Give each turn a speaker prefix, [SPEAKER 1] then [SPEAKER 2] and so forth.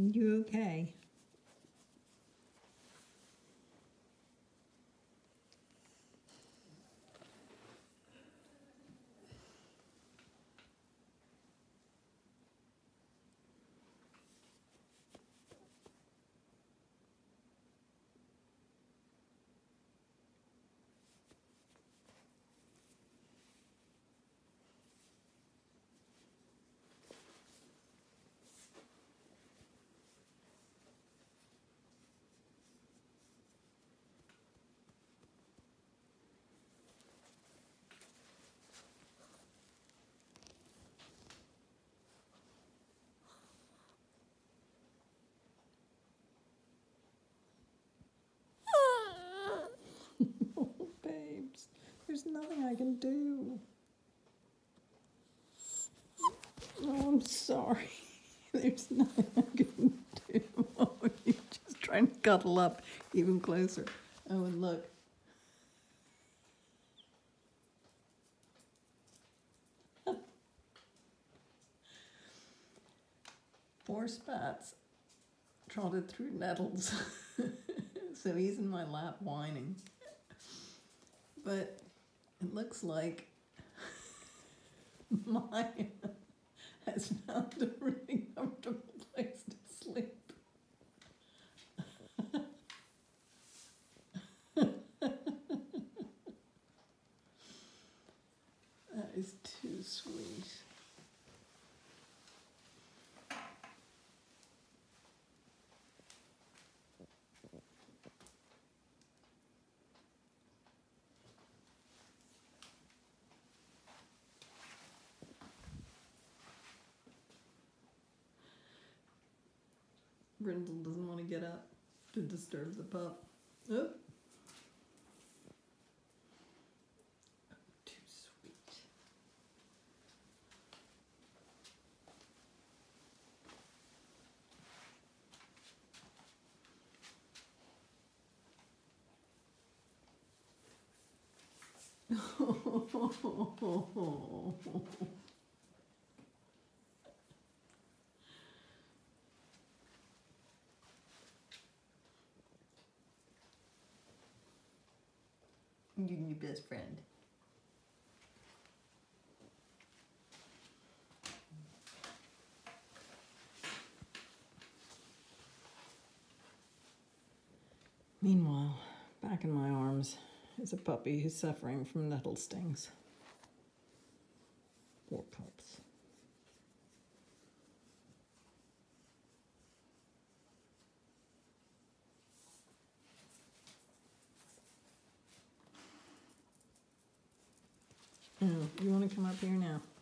[SPEAKER 1] You okay? Babes, there's nothing I can do. Oh, I'm sorry. There's nothing I can do. Oh, you're just trying to cuddle up even closer. Oh, and look. Poor Spats trotted through nettles. So he's in my lap whining. But it looks like Maya has found a really comfortable place to sleep. That is too sweet. Brindle doesn't want to get up to disturb the pup. Oh. Too sweet. You're your best friend. Meanwhile, back in my arms is a puppy who's suffering from nettle stings. Poor pups. Oh, you want to come up here now?